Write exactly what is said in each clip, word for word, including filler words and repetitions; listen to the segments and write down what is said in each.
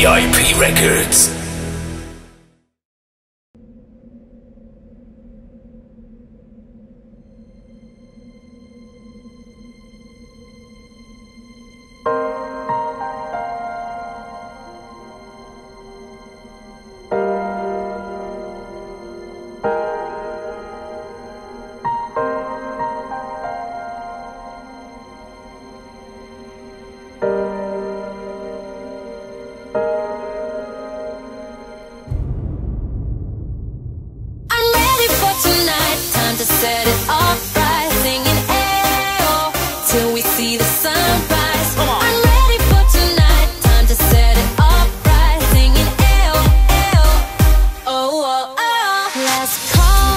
V I P Records. Set it off right, singing ayo till we see the sunrise. I'm ready for tonight, time to set it off right, singing ayo, ayo. Oh, oh, oh. Last call,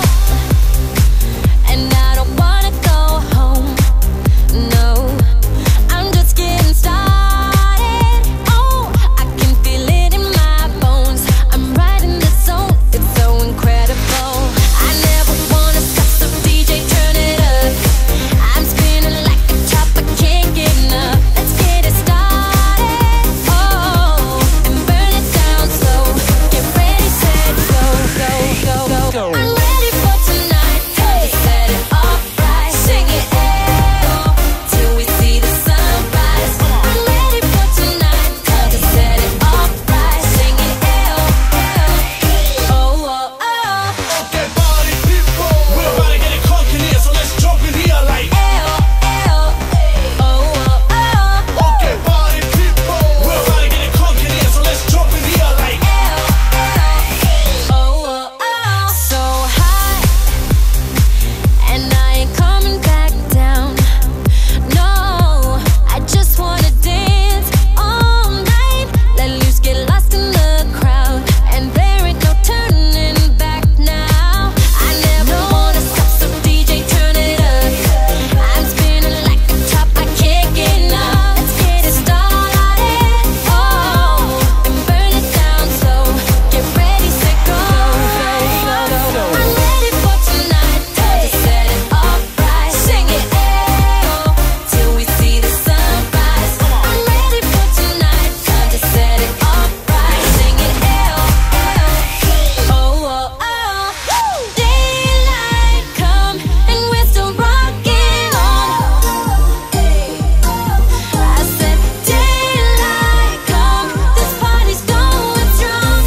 and I don't wanna go home. No, I'm just getting started. Oh, I can feel it in my bones. I'm right in the zone, it's so incredible. I never wanna stop. D J, turn it up. I'm spinning like a top, I can't get enough. Let's get it started, oh, and burn it down slow. Get ready, set, go, go, go, go, go. I'm ready for tonight, time to set it off right. Sing it, ayo, till we see the sunrise. I'm ready for tonight, time to set it off right. Sing it, ayo, ayo, oh, oh, oh. Okay, party people, we're about to get it crunk in here, so let's jump in here like Ayo, ayo, oh, oh, oh. okay, party people, we're about to get it crunk in here, so let's jump in here like Ayo, ayo, oh, oh, oh. So high, and I ain't coming back down. No, I just wanna dance all night. Let loose, get lost in the crowd, and there ain't no turning back now. I never wanna stop, so D J, turn it up. I'm spinning like a top, I can't get enough. Let's get it started, oh, and burn it down slow. Get ready, set, go, go, go, go. I'm ready for tonight, time to set it off right. Sing it, ayo, till we see the sunrise. I'm ready for tonight, time to set it off right. Sing it, ayo, ayo, oh, oh, oh. Daylight come, and we're still rocking on. I said daylight come, this party's going strong.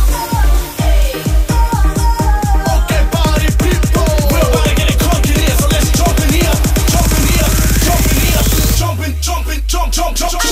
okay, party people, we're about to get it crunk in here, so let's jump in here, jump in here, jump in here, jumping, jumping, jump, jump, jump, jump.